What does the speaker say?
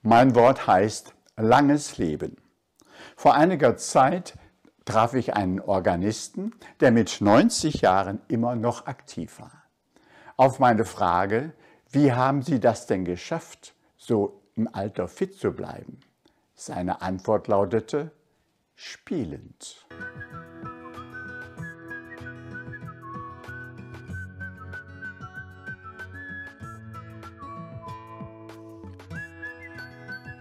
Mein Wort heißt langes Leben. Vor einiger Zeit traf ich einen Organisten, der mit 90 Jahren immer noch aktiv war. Auf meine Frage, wie haben Sie das denn geschafft, so im Alter fit zu bleiben? Seine Antwort lautete, spielend.